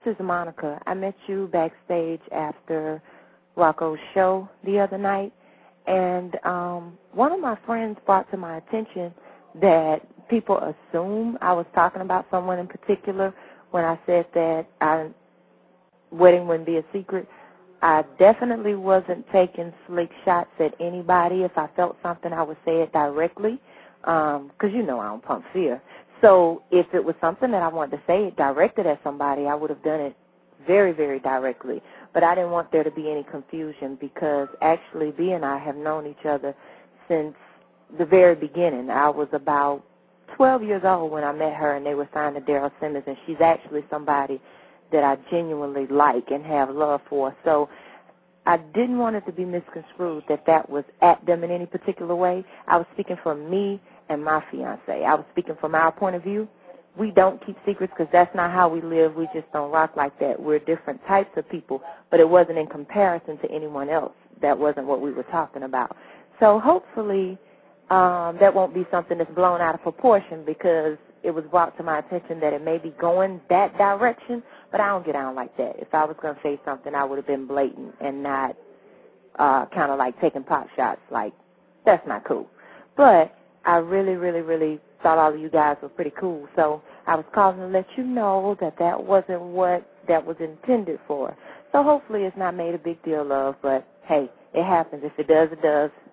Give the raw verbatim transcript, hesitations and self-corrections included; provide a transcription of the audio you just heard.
This is Monica. I met you backstage after Rocco's show the other night, and um, one of my friends brought to my attention that people assume I was talking about someone in particular when I said that our wedding wouldn't be a secret. I definitely wasn't taking slick shots at anybody. If I felt something, I would say it directly, because um, you know I don't pump fear. So if it was something that I wanted to say it directed at somebody, I would have done it very, very directly. But I didn't want there to be any confusion because actually B and I have known each other since the very beginning. I was about twelve years old when I met her, and they were signed to Daryl Simmons, and she's actually somebody that I genuinely like and have love for. So I didn't want it to be misconstrued that that was at them in any particular way. I was speaking for me and my fiancé. I was speaking from our point of view. We don't keep secrets because that's not how we live. We just don't rock like that. We're different types of people, but it wasn't in comparison to anyone else. That wasn't what we were talking about. So hopefully um, that won't be something that's blown out of proportion because it was brought to my attention that it may be going that direction, but I don't get on like that. If I was going to say something, I would have been blatant and not uh, kind of like taking pot shots. Like, that's not cool. But I really, really, really thought all of you guys were pretty cool, so I was calling to let you know that that wasn't what that was intended for. So hopefully it's not made a big deal of, but hey, it happens. If it does, it does.